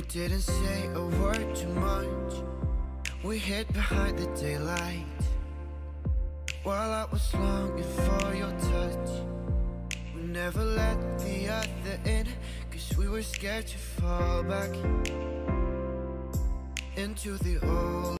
We didn't say a word too much. We hid behind the daylight while I was longing for your touch. We never let the other in, 'cause we were scared to fall back into the old